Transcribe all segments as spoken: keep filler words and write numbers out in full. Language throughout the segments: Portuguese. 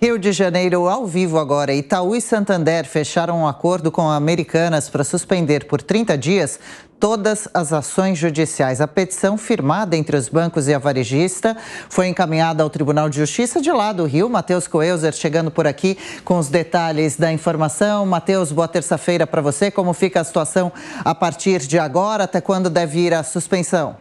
Rio de Janeiro ao vivo agora. Itaú e Santander fecharam um acordo com a Americanas para suspender por trinta dias todas as ações judiciais. A petição firmada entre os bancos e a varejista foi encaminhada ao Tribunal de Justiça de lá do Rio. Matheus Coelzer chegando por aqui com os detalhes da informação. Matheus, boa terça-feira para você. Como fica a situação a partir de agora? Até quando deve ir a suspensão?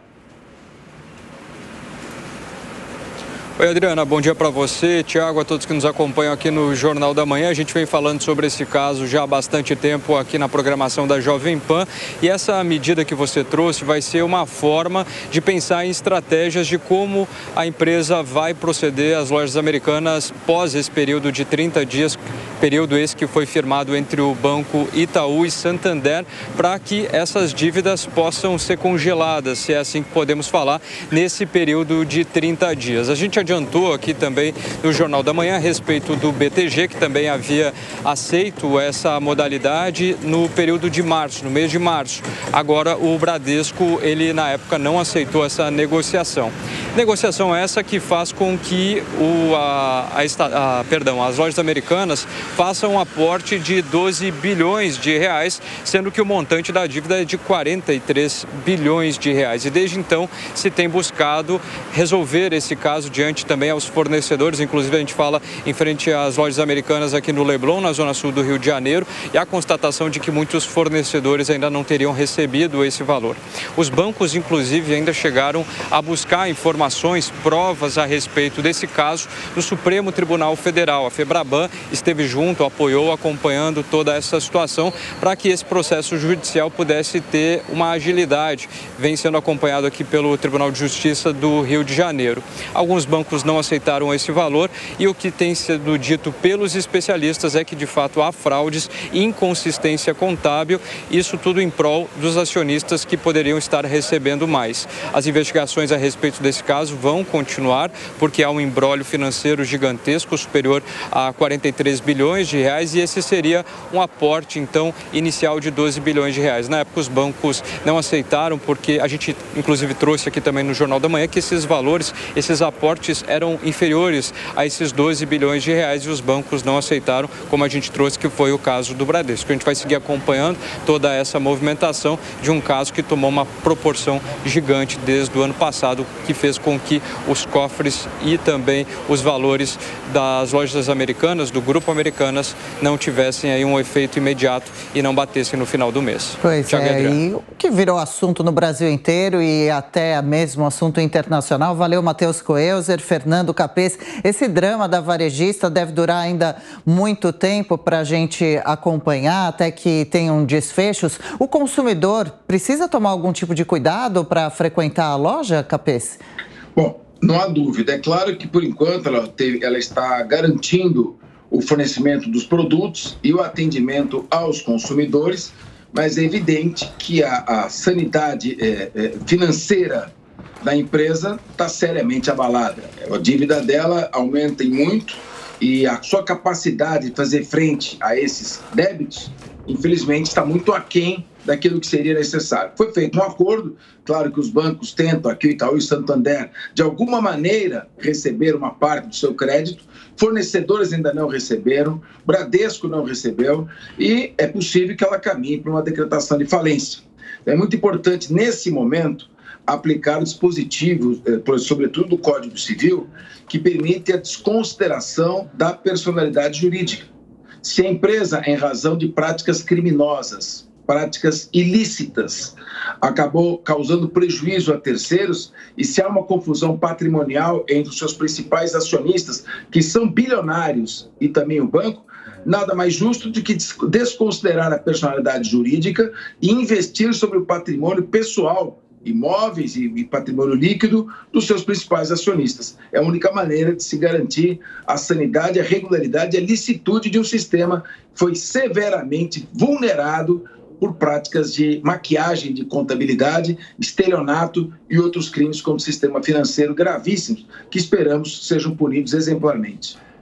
Oi, Adriana, bom dia para você, Tiago, a todos que nos acompanham aqui no Jornal da Manhã. A gente vem falando sobre esse caso já há bastante tempo aqui na programação da Jovem Pan, e essa medida que você trouxe vai ser uma forma de pensar em estratégias de como a empresa vai proceder às lojas americanas pós esse período de trinta dias, período esse que foi firmado entre o Banco Itaú e Santander, para que essas dívidas possam ser congeladas, se é assim que podemos falar, nesse período de trinta dias. A gente adiantou aqui também no Jornal da Manhã a respeito do B T G, que também havia aceito essa modalidade no período de março, no mês de março. Agora o Bradesco, ele na época não aceitou essa negociação. Negociação essa que faz com que o, a, a, a, perdão, as lojas americanas façam um aporte de doze bilhões de reais, sendo que o montante da dívida é de quarenta e três bilhões de reais. E desde então se tem buscado resolver esse caso diante também aos fornecedores. Inclusive a gente fala em frente às lojas americanas aqui no Leblon, na zona sul do Rio de Janeiro, e a constatação de que muitos fornecedores ainda não teriam recebido esse valor. Os bancos, inclusive, ainda chegaram a buscar informações, provas a respeito desse caso no Supremo Tribunal Federal. A Febraban esteve junto, apoiou, acompanhando toda essa situação para que esse processo judicial pudesse ter uma agilidade. Vem sendo acompanhado aqui pelo Tribunal de Justiça do Rio de Janeiro. Alguns bancos não aceitaram esse valor, e o que tem sido dito pelos especialistas é que de fato há fraudes e inconsistência contábil, isso tudo em prol dos acionistas que poderiam estar recebendo mais. As investigações a respeito desse caso vão continuar, porque há um imbróglio financeiro gigantesco, superior a quarenta e três bilhões de reais, e esse seria um aporte então inicial de doze bilhões de reais. Na época os bancos não aceitaram, porque a gente inclusive trouxe aqui também no Jornal da Manhã que esses valores, esses aportes eram inferiores a esses doze bilhões de reais, e os bancos não aceitaram, como a gente trouxe, que foi o caso do Bradesco. A gente vai seguir acompanhando toda essa movimentação de um caso que tomou uma proporção gigante desde o ano passado, que fez com que os cofres e também os valores das lojas americanas, do Grupo Americanas, não tivessem aí um efeito imediato e não batessem no final do mês. Pois Thiago é, e o que virou assunto no Brasil inteiro e até mesmo assunto internacional. Valeu, Matheus Coelzer, Fernando Capês. Esse drama da varejista deve durar ainda muito tempo para a gente acompanhar, até que tenham desfechos. O consumidor precisa tomar algum tipo de cuidado para frequentar a loja, Capês? Bom, não há dúvida. É claro que, por enquanto, ela, teve, ela está garantindo o fornecimento dos produtos e o atendimento aos consumidores, mas é evidente que a, a sanidade é, é, financeira da empresa está seriamente abalada. A dívida dela aumenta em muito, e a sua capacidade de fazer frente a esses débitos, infelizmente, está muito aquém daquilo que seria necessário. Foi feito um acordo, claro que os bancos tentam, aqui o Itaú e o Santander, de alguma maneira receber uma parte do seu crédito, fornecedores ainda não receberam, Bradesco não recebeu, e é possível que ela caminhe para uma decretação de falência. É muito importante, nesse momento, aplicar o dispositivo, sobretudo do Código Civil, que permite a desconsideração da personalidade jurídica. Se a empresa, em razão de práticas criminosas, práticas ilícitas, acabou causando prejuízo a terceiros, e se há uma confusão patrimonial entre os seus principais acionistas, que são bilionários, e também o banco, nada mais justo do que desconsiderar a personalidade jurídica e investir sobre o patrimônio pessoal, imóveis e patrimônio líquido dos seus principais acionistas. É a única maneira de se garantir a sanidade, a regularidade e a licitude de um sistema que foi severamente vulnerado por práticas de maquiagem de contabilidade, estelionato e outros crimes como o sistema financeiro gravíssimos, que esperamos sejam punidos exemplarmente.